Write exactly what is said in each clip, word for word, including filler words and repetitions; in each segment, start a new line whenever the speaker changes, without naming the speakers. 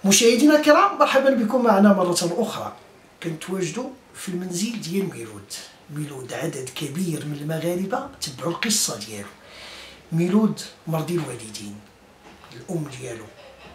مشاهدينا الكرام، مرحبا بكم معنا مرة أخرى. كنتواجدوا في المنزل ديال ميلود. ميلود عدد كبير من المغاربة تبعوا القصة ديالو. ميلود مرضي الوالدين، الأم ديالو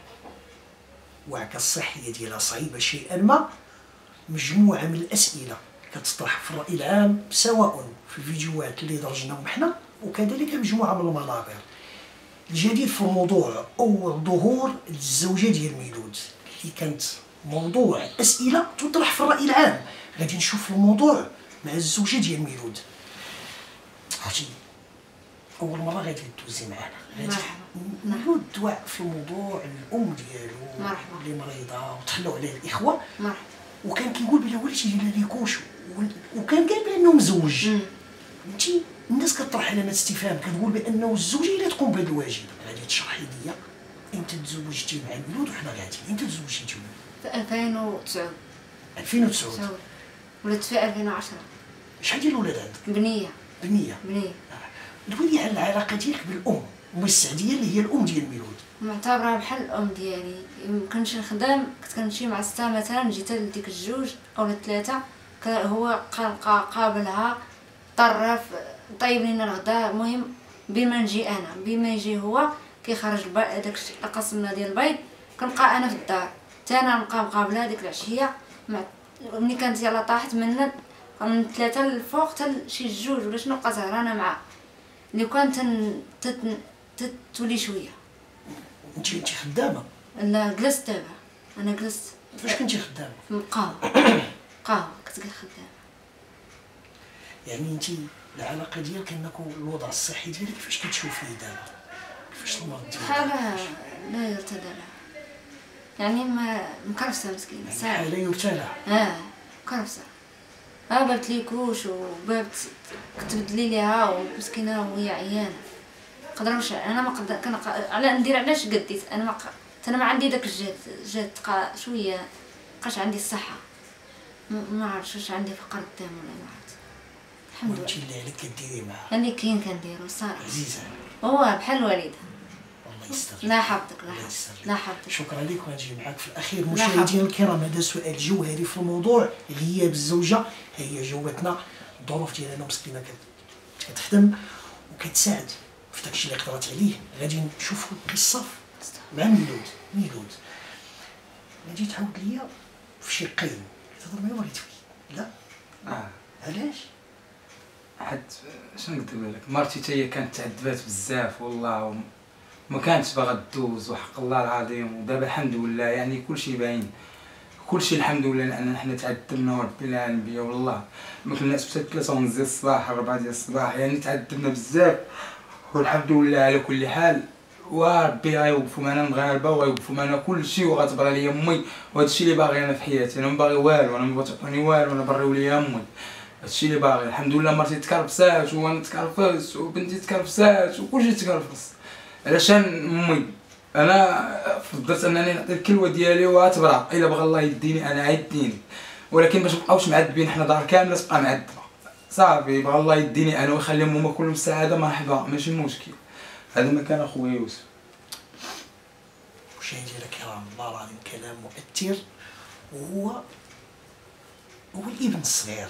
وعكا الصحية ديالها صعيبة شيئا ما. مجموعة من الأسئلة كتطرح في الرأي العام، سواء في الفيديوهات اللي درجناهم حنا وكذلك مجموعة من المناظر. الجديد في الموضوع أول ظهور للزوجة ديال ميلود اللي كانت موضوع أسئلة تطرح في الرأي العام. غادي نشوف الموضوع مع الزوجة ديال ميلود. عرفتي أول مرة غادي تدوزي معنا، غادي ميلود توعى في الموضوع الأم ديالو اللي مريضة وتخلوا عليه الإخوة، وكان كيقول بلي والدتي ديال ليكوش، وكان قال بأنه مزوج. فهمتي الناس كطرح علامات استفهام، كتقول بانه الزوجه هي اللي تقوم بهذا الواجب. غادي تشرحي لي امتى تزوجتي مع ميلود وحنا غاديين؟ امتى تزوجتي انت؟
في ألفين وتسعة.
ألفين وتسعة
ولدت في ألفين وعشرة.
شحال ديال الولاد عندك؟
بنيه.
بنيه
بنيه.
دوي لي على العلاقه ديالك بالام، ام السعديه اللي هي الام ديال ميلود.
معتبرها بحال الام ديالي. مكنتش نخدم، كنت كنمشي مع ستة مثلا، جيت لديك الجوج او الثلاثه، هو قابلها طرف طيب لينا الغداء. المهم بين ما نجي انا بين ما يجي هو كيخرج داك القسمنا ديال البيض، كنبقى انا في الدار حتى انا نبقى مقابله ديك العشيه. مع ملي كانت يلاه طاحت من من ثلاثه للفوق حتى شي جوج ولا شنو، بقى سهرانه معاه. لو كانت تولي شويه.
انت انت خدامه؟
لا جلست دابا، انا جلست.
فاش كنتي خدامه؟
في القهوه. قهوه كنت خدامه.
يعني انت العلاقه ديالك انك الوضع الصحي ديالك كيفاش كتشوفيه دابا؟ كيفاش المرض ديالك؟
حالة لا يرتدى لها، يعني ما مكرفسه مسكينه.
يعني حالة يرتلى.
اه مكرفسه. ها بابت لي كوش وبابت كتبدلي ليها ومسكينه وهي عيانه. قدروش انا ما قدر كان على ندير علاش قديت انا ما انا ما عندي داك الجهد جهد شويه، مابقاش عندي الصحه. ما عرفتش واش عندي فقر الدم ولا ما عرفت. الحمد لله.
وانت اللي عليك كديري معاه.
اللي كاين كنديرو الصراحه.
عزيزه
هو بحال الوالده.
الله يستر.
لا حفظك لا حفظك لا حفظك.
شكرا لك. وغنجي معاك في الاخير. مشاهدينا الكرام، هذا سؤال جوهري في الموضوع، غياب الزوجه. هي جاوبتنا الظروف ديالها مسكينه كتخدم وكتساعد في داكشي اللي قدرت عليه. غادي نشوفوا القصه مع ميلود. ميلود غادي تعاود ليا في شقين كتهضر معايا وغادي تفكي. لا
اه
علاش؟
حد شنو نقدر لك، مرتي حتى هي كانت تعذبات بزاف والله، وما كانتش باغا دوز، وحق الله العظيم. ودابا الحمد لله يعني كلشي باين، كلشي الحمد لله، لان حنا تعذبنا وربي الانبياء والله. ما كناش حتى ثلاثة ونص ديال الصباح أربعة ديال الصباح، يعني تعذبنا بزاف والحمد لله على كل حال. وربي غيوقفوا معنا المغاربه وغيوقفوا معنا كلشي، وغتبرى ليا امي. وهذا الشيء اللي باغي انا في حياتي. انا ما باغي والو، انا ما بغيت تعطوني والو، انا بريو ليا امي. هادشي اللي باغي. الحمد لله مرتي تكرفسات وانا تكرفس وبنتي تكرفسات وكلشي تكرفس علشان امي. انا فضلت انني نعطي الكلوه ديالي وغتبرا الا بغى الله يديني انا عيديني، ولكن باش مبقاوش معذبين حنا دار كامله تبقى معذبه. صافي بغى الله يديني انا ويخليهم هما كلهم السعاده، مرحبا ماشي مشكل. هذا ما كان اخويا يوسف.
مشاهدينا الكرام، الله العظيم كلام مؤثر. وهو هو الابن الصغير.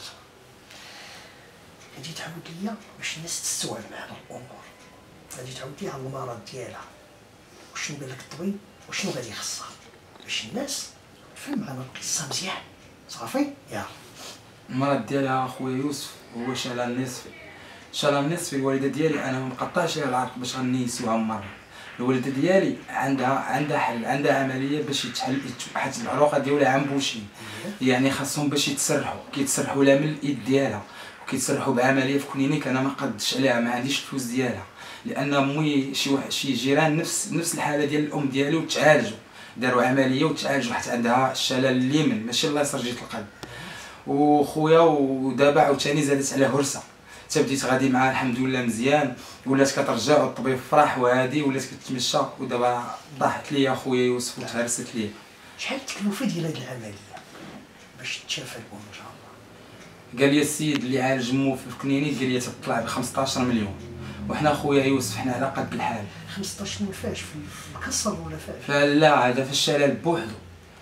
غادي تعاود ليا باش الناس تستوعب معنا الامور. غادي تعاود ليا على المرض ديالها، وشنو قال لك الطبيب وشنو غادي يخصها، باش الناس تفهم معنا القصه مزيان. صافي يلا.
المرض ديالها اخويا يوسف هو شلل نصفي. شلل نصفي. الوالده ديالي انا ما مقطعش لها العرق باش غنيسوها مره. الوالده ديالي عندها عندها حل، عندها عمليه باش يتحل، حيت العروقه ديالها عنبوشين، يعني خاصهم باش يتسرحوا. كيتسرحوا لها من الايد ديالها وكيتسرحوا بعمليه في كلينيك. انا ما قدش عليها، ما عنديش الفلوس ديالها، لان امي شي واحد شي جيران نفس نفس الحاله ديال الام ديالي وتعالجوا، داروا عمليه وتعالجوا حتى عندها الشلل اليمن ماشي الله يسر جيت القلب. وخويا ودابا عاوتاني زادت على هرسه، حتى بديت غادي معاه الحمد لله مزيان، ولات كترجع والطبيب فرح وهادي، ولات كتمشى. ودابا طاحت ليا اخويا يوسف وتهرست ليا.
شحال التكلفه ديال هاد العمليه باش تشافى الام ان شاء الله؟
قال لي السيد اللي عالج مو في الكلينيك، قال لي تطلع ب خمسطاش مليون. وحنا خويا يوسف حنا على قد الحال.
خمسطاش مليون فاش؟ في القصر ولا فاش؟
لا هذا في الشلال بوحدو.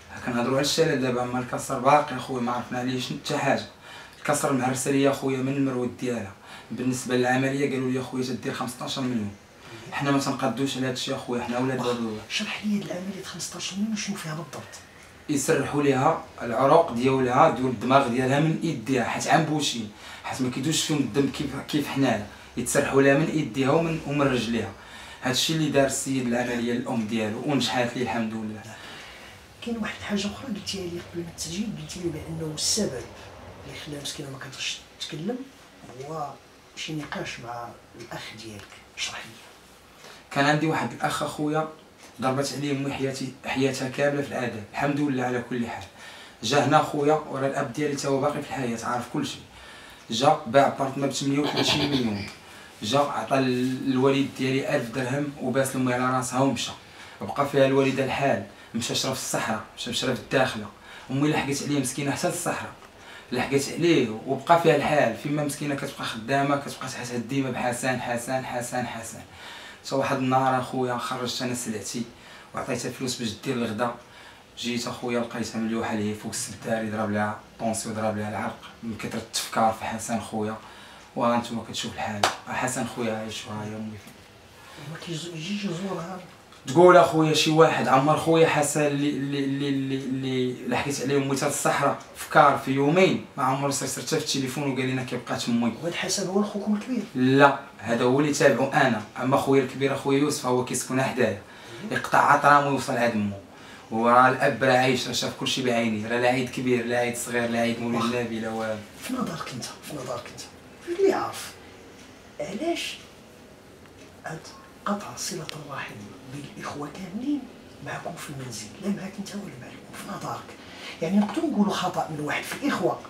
كنهضروا على الشلل دابا، اما الكسر باقي اخويا ما عرفنا عليه حتى حاجه. الكسر المعرسه ليا اخويا من المرود ديالها. بالنسبه للعمليه قالوا لي اخويا تدير خمسطاش مليون. حنا ما تنقدوش على هذا الشيء اخويا، حنا ولاد باب الله.
شرح لي هاد العمليه خمسطاش مليون شنو فيها بالضبط؟
يسرحوا ليها العروق ديالها ديال الدماغ ديالها من ايديها، حيت عنبوشين، حيت ما كيدوش فيهم الدم كيف كيف حنايا، يتسرحوا لها من ايديها ومن ومن رجليها. هذا الشيء اللي دار السيد العمليه الام ديالو ونجحات ليه الحمد لله.
كاين واحد الحاجه اخرى قلتيها لي قبل ما التسجيل، قلتي لي بانه السبب اللي خلى مسكينه ما كتقدرش تتكلم هو شي نقاش مع الاخ ديالك، اشرح لي.
كان عندي واحد الاخ اخويا ضربت عليه امي حياتي حياتها كامله في العذاب، الحمد لله على كل حال. جا هنا اخويا ورا الاب ديالي تا هو باقي في الحياه عارف كل شيء. جا باع بارتما ب ثمانية وثلاثين مليون، جا عطى الوالد ديالي ألف درهم وباس لامي على راسها ومشى. بقى فيها الوالده الحال، مشى شرا في الصحراء، مشى شرا في الداخله. امي لحقت عليه مسكينه حتى للصحراء، لحقت عليه وبقى فيها الحال. فيما مسكينه كتبقى خدامه كتبقى تحسد ديما بحسن حسن حسن حسن. تا واحد النهار اخويا خرجت انا سلعتي وعطيتها فلوس باش دير الغدا. جيت اخويا لقيتها مليوحه ليه فوق السدار، يضرب لها طونسي وضرب لها العرق من كثره التفكار في حسن خويا. وانتما كتشوف الحال، حسن خويا عايش وها هي امي.
ما كيجيش يزورها؟
تقول اخويا شي واحد عمر خويا حسن اللي اللي اللي اللي لحقت عليه امي تا الصحراء فكار في يومين، ما عمرو سير حتى في التليفون وقال لنا كيبقات امي.
وهاد حسن هو خوكم الكبير؟
لا هذا هو اللي تابعو انا، اما خويا الكبير اخويا يوسف هو كيسكن حدايا، يقطع عطرام ويوصل عند مو. وراه الاب راه عايش، راه شاف كلشي بعينيه، راه لا عيد كبير لا عيد صغير لا عيد مولد النبي لا والو.
في نظرك انت في نظرك انت اللي عارف علاش هاد قطع صله الرحم بين الاخوه كاملين معكم في المنزل، لا معاك انت ولا مع الام؟ في نظرك يعني نقدروا نقولوا خطا من واحد في الاخوه،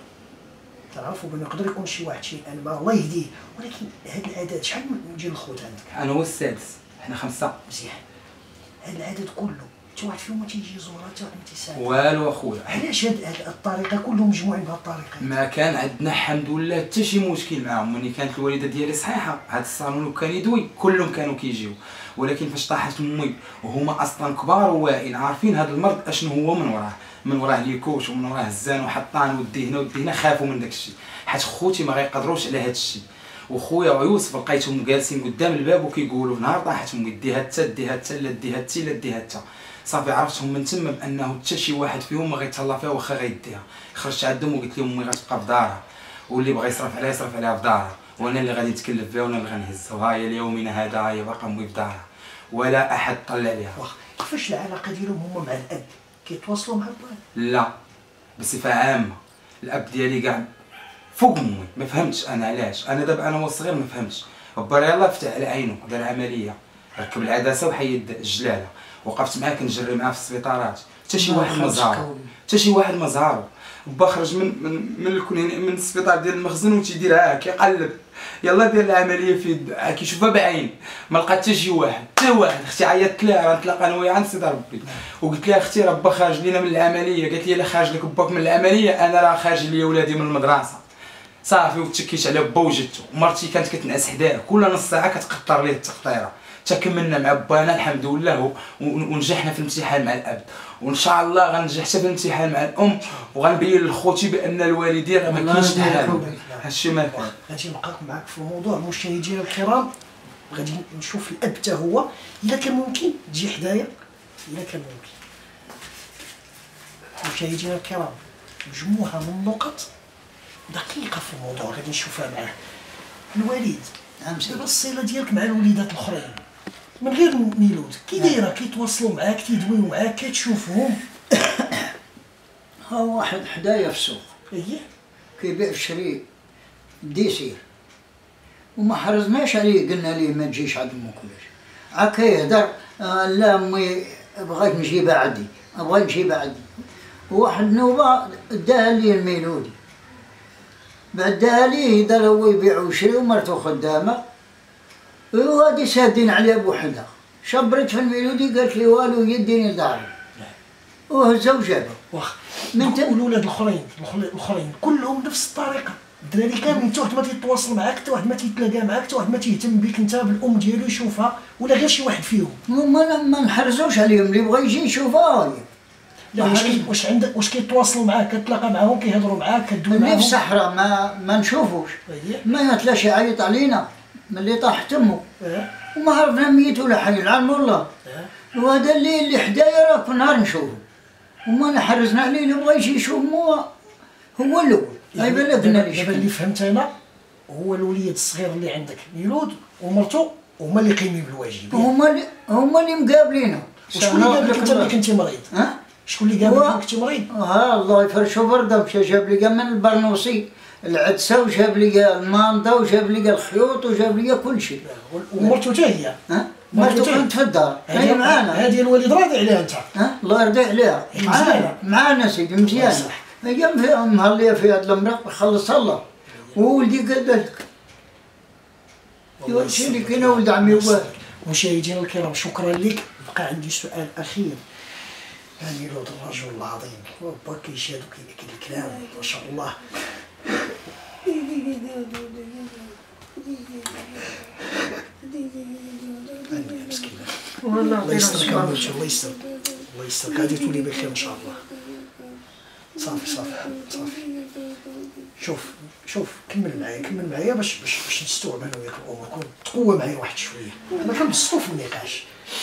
تعرفوا بانه يقدر يكون شي واحد شيء ما الله يهديه، ولكن هاد العدد شحال من ديال الخوت عندك؟
انا هو السادس، حنا خمسه.
مزيان. هاد العدد كله حتى واحد فيهم ما تيجي يزورها حتى واحد ما تيساعد؟
والو اخويا.
علاش هاد الطريقه كلهم مجموعين بهاد الطريقه؟
ما كان عندنا الحمد لله حتى شي مشكل معاهم. ملي كانت الوالده ديالي صحيحه هاد الصالون كان يدوي كلهم كانوا كيجيو، ولكن فاش طاحت امي وهما اصلا كبار وواعيين عارفين هاد المرض اشنو هو من وراه، من وراه ليكوش ومن وراه الزان وحطان ودي هنا ودي هنا، خافوا من داك الشيء حيت خوتي ما غيقدروش على هاد الشيء. وخويا ويوسف لقيتهم جالسين قدام الباب وكيقولوا نهار طاحت امي ديها حتى ديها حتى لا ديها حتى لا ديها حتى. صافي عرفتهم من تما بانه حتى شي واحد فيهم ما غيتهلا فيها واخا غيديها. خرجت عندهم وقلت لهم امي غتبقى في دارها، واللي بغى يصرف عليها يصرف عليها في دارها، وانا اللي غادي نتكلف بها وانا اللي غنهزها. وها هي اليومنا هذا هي باقا امي في دارها ولا احد طلع عليها.
واخا كيفاش العلاقه ديالهم هما مع الاب؟ كيتواصلوا مع با؟
لا بصفه عامه الاب ديالي كاع فوق امي، ما فهمتش انا علاش. انا دابا انا وصغير ما فهمتش. با يلاه فتح على عينه دار عمليه، ركب العدسه وحيد الجلاله، وقفت معاه كنجري معاه في السبيطارات حتى شي واحد ما زارو، حتى شي واحد ما زارو. با خرج من من من الكونين من السبيطار ديال المخزن وتيدير ها كيقلب يلا دير العمليه في كيشوفها بعين، ما لقى حتى شي واحد حتى واحد. اختي عيطت لها غنتلاقى انا وياها عند سيدي ربي، وقلت لها اختي راه با خارج لينا من العمليه. قالت لي لا خارج لك باك من العمليه، انا راه خارج ليا ولادي من المدرسه. صافي وتشكيت على با وجدتو. مرتي كانت كتنعس حداه كل نص ساعه كتقطر ليه التقطيره. تكملنا مع بانا الحمد لله ونجحنا في الامتحان مع الاب، وان شاء الله غنجح حتى في الامتحان مع الام، وغنبين لخوتي بان الوالدين راه ما كاينش بحالهم. هادشي ما كان.
غادي نبقى معاك في الموضوع مشاهدينا الكرام، غادي نشوف الاب حتى هو الا كان ممكن تجي حدايا، الا كان ممكن. مشاهدينا الكرام مجموعه من النقط دقيقه في الموضوع غادي نشوفها معاه. الوالد دابا الصله ديالك مع الوليدات الاخرين من غير ميلود كي دايره؟ كيتواصلوا معاك، كيدويو معاك، كتشوفهم؟
ها واحد حدايا في السوق
اييه
كيبيع في شري ديسير، وما حرزناش عليه قلنا ليه ما تجيش عند امك ولاش هكا يهدر. آه لا امي بغيت نجيبها عندي، بغيت نجيبها عندي. وواحد النوبه داها لي الميلودي، بعد داها ليه دار هو يبيع ويشري ومرته خدامه، وهادي سادين عليها بوحدها. شبرت في الميلودي قالت لي والو يديني داري، وهزا وجابها.
واخا
من
تم الولاد الاخرين الاخرين كلهم نفس الطريقه؟ الدراري كاملين حتى واحد ما تيتواصل معاك، حتى واحد ما تيتلاقى معاك، حتى واحد ما تيهتم بك انت بالام ديالو يشوفها، ولا غير شي واحد فيهم؟
ما ما نحرزوش عليهم، اللي بغى يجي يشوفها هي.
لا واش كي واش عندك واش كيتواصلوا معاك كتلاقى معاهم كيهضروا معاك كدوي
اللي
معاهم؟
في الصحراء ما ما نشوفوش،
أيه.
ما يطلعش يعيط علينا ملي طاح تمو،
اه
وما عرفنا ميت ولا حي العلم والله.
اه
وهذا اللي اللي حدايا راه كل نهار نشوفه، وما نحرزنا عليه اللي بغا يجي يشوف مو هو الاول. هاي بالك قلنا ليش
دابا اللي فهمت انا هو الوليد الصغير اللي عندك ميلود ومرته هما اللي قايمين بالواجب.
هما اللي هما اللي مقابلينه.
وشكون اللي قابلك انت ملي كنتي مريض؟
ها؟
شكون اللي قابلك ملي كنتي مريض؟
ها الله يفرشو برده، مشى جاب لي كاع من البرنوسي العدسه، وجاب لي كاع المانطه، وجاب لي كاع الخيوط، وجاب لي كل شيء.
ومرته حتى هي؟
ها؟ مرته كانت في الدار، هي معانا.
هذه الوالد راضي عليها انت؟
ها؟ الله يرضي عليها. معانا معانا سيدي مزيانه. هي مهليه في هذا المرق خلصها الله. وولدي كذلك. هذا الشيء اللي كاين ولد عمي واه.
مشاهدينا الكرام شكرا لك. بقى عندي سؤال اخير. يعني ميلود الرجل العظيم با كيشهد وكيأكد الكلام ما شاء الله. مسكينه الله يسترك الله يسترك الله يسترك غادي تولي بخير ان شاء الله. صافي صافي صافي. شوف شوف كمل معايا كمل معايا باش باش باش نستوعب انا وياك الامور كون تقوى معايا واحد شويه. انا كنبسطو في النقاش.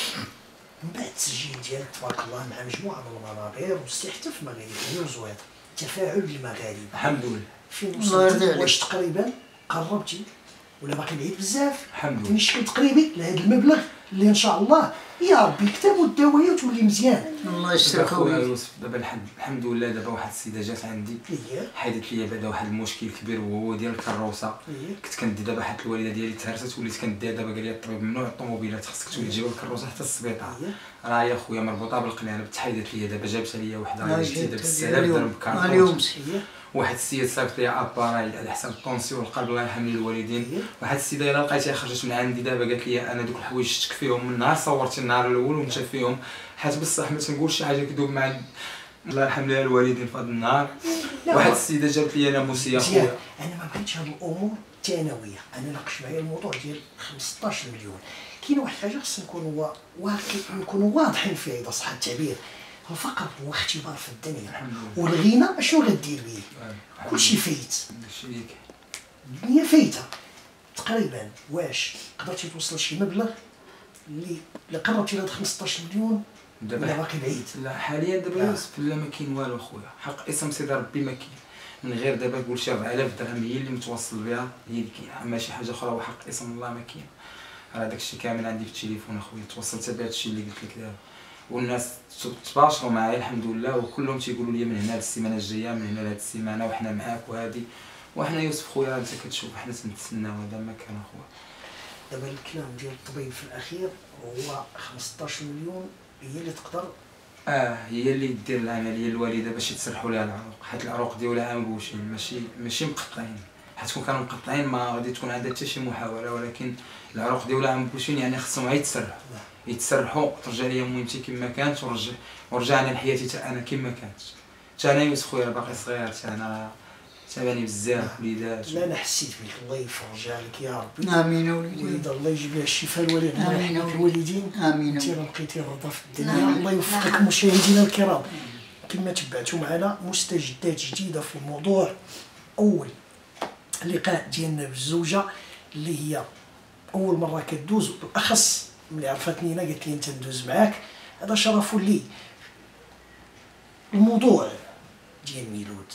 من بعد التسجيل ديالك تبارك الله مع مجموعه من المنابر وسي حتى في المغرب وزويط تفاعل بالمغاربه
الحمد لله.
فين وصلت واش تقريبا قربتي ولا باقي بعيد بزاف؟
الحمد لله.
كاين شكل تقريبي لهذا المبلغ اللي ان شاء الله يا ربي كتابوا الدوايا وتولي مزيان.
الله يستر
خويا
خويا
يوسف دابا الحمد الحمد لله. دابا واحد السيده جات عندي
اييه
حيدت لي بعدا واحد المشكل كبير وهو ديال الكروسه.
اييه
كنت كندي دابا حتى الوالده ديالي تهرست وليت كنديها دابا قال لي الطبيب ممنوع الطوموبيلات خصك تولي تجيب الكروسه حتى السبيطار.
اييه
راه يا خويا مربوطه بالقنانه تحيدت لي دابا جابت لي وحده
لا
جديده
جبت
بالسلاف
اليوم.
درهم بكارطون.
اليوم
اييه
واحد السيد صيفط لي اباراي على حساب الطونسيون والقلب الله يرحم لي الوالدين.
إيه.
واحد السيده الا لقيتها خرجت من عندي دابا قالت لي انا دوك الحوايج شتك فيهم من نهار صورتي النهار الاول ومشى فيهم حيت بصح ما تنقولش شي حاجه كذوب مع الله يرحم لها الوالدين في هذا النهار. واحد السيده جابت لي ناموسيه
مزيان.
خويا.
انا ما بغيتش هاد الامور الثانويه. انا ناقش معايا الموضوع ديال خمسطاش مليون. كاين واحد الحاجه خص نكونوا واقع نكونوا واضحين فيها اذا صح التعبير. الفقر هو اختبار في الدنيا والغنى اشنو غدير به؟ كلشي فايت.
داكشي اللي كاين.
الدنيا فايته تقريبا. واش قدرتي توصل شي مبلغ اللي اللي قربتي لهاد خمسطاش مليون ولا
دابا
باقي بعيد؟
لا حاليا دابا
آه.
يوسف لا ما كاين والو خويا. حق اسم سيدي ربي ما كاين من غير دابا نقول شي أربعة آلاف درهم هي اللي متوصل بها هي اللي كاينه. اما شي حاجه اخرى وحق اسم الله ما كاين. راه داكشي كامل عندي في التليفون اخويا. توصلت بهذا الشيء اللي قلت لك دابا والناس تباشروا معايا الحمد لله وكلهم تيقولوا لي من هنا للسيمانه الجايه من هنا لهاد السيمانه وحنا معاك وهادي. وحنا يوسف خويا انت كتشوف حنا تنتسناو هذا ما كان اخويا.
دابا الكلام ديال الطبيب في الاخير هو خمسطاش مليون هي اللي تقدر.
اه هي اللي دير العمليه الوالده باش يتسرحوا لها العروق حيت العروق ديالها مبوشين ماشي ماشي مقطعين. حيت كون كانوا مقطعين ما غادي تكون عندها حتى شي محاوله ولكن العروق ديالها مبوشين يعني خصهم غير يتسرحوا يتسرحوا ترجع ليا مهمتي كما كانت ورجع ورجعنا لحياتي حتى انا كما كانت. حتى انا يوسف خويا باقي صغير حتى انا تعباني بزاف وليدات.
لا انا حسيت بك الله يفرج عليك يا ربي.
امين وليدي.
وليد الله يجيب لها الشفاء الوالد الله
آمين
يرحم الوالدين.
امين.
انت راه لقيتي الرضا في الدنيا.
نعم.
الله يوفقك.
نعم.
مشاهدينا الكرام كما تبعتوا معنا مستجدات جديده في الموضوع. اول لقاء ديالنا بالزوجه اللي هي اول مره كدوز بالاخص ملي عرفتني انا قالت لي انت ندوز معاك. هذا شرف لي. الموضوع ديال ميلود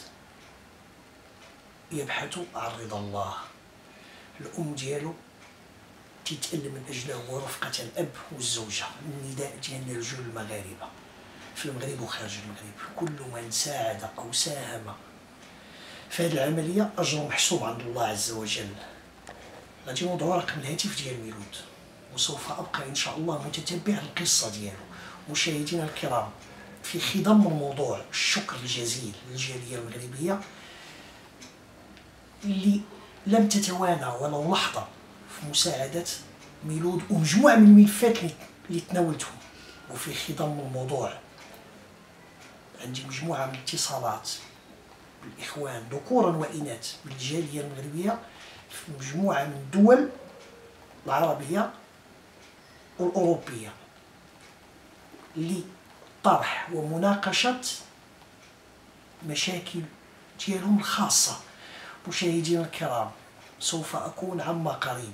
يبحث عن رضا الله. الام ديالو تيتألم من اجله هو رفقه الاب والزوجه. النداء ديالنا لجل المغاربه في المغرب وخارج المغرب كل من ساعد او ساهم في هذه العمليه اجره محسوب عند الله عز وجل. غادي نوضعوا رقم الهاتف ديال ميلود وسوف ابقى ان شاء الله متتبع القصه ديالو. مشاهدينا الكرام في خضم الموضوع الشكر الجزيل للجاليه المغربيه اللي لم تتوانى ولو لحظه في مساعده ميلود ومجموعه من الملفات اللي تناولتهم. وفي خضم الموضوع عندي مجموعه من الاتصالات بالاخوان ذكورا واناث بالجاليه المغربيه في مجموعه من الدول العربيه والاوروبيه اللي طرح ومناقشة مشاكل ديالهم الخاصة. مشاهدينا الكرام، سوف أكون عما قريب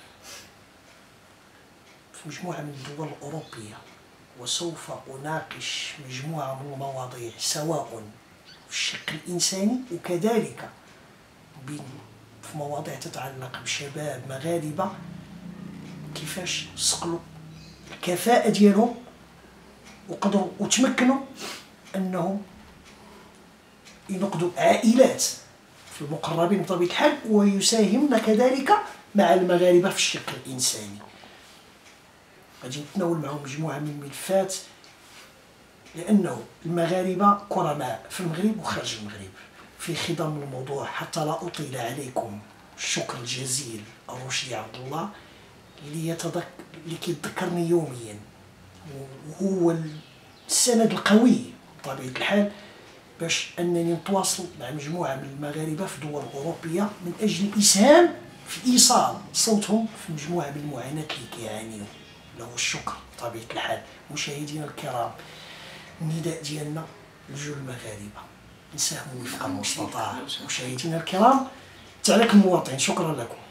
في مجموعة من الدول الأوروبية، وسوف أناقش مجموعة من المواضيع سواء في الشق الإنساني وكذلك في مواضيع تتعلق بشباب مغاربة كيفاش صقلوا الكفاءة ديالهم وقدروا وتمكنوا أنهم ينقذوا عائلات في المقربين بطبيعة الحال، ويساهمن كذلك مع المغاربة في الشق الإنساني. غادي نتناول معهم مجموعة من الملفات، لأنه المغاربة كرماء في المغرب وخارج المغرب. في ختام الموضوع حتى لا أطيل عليكم، الشكر الجزيل الرشدي عبد الله اللي يتذكر اللي كيتذكرني يوميا، وهو السند القوي بطبيعة الحال باش أنني نتواصل مع مجموعة من المغاربة في دول أوروبية من أجل الإسهام في إيصال صوتهم في مجموعة من المعاناة اللي كيعانيو. له الشكر بطبيعة الحال. مشاهدينا الكرام، النداء ديالنا لجوج المغاربة نساهموا وفق المستطاع. مشاهدينا الكرام، تعليق المواطن، شكرا لكم.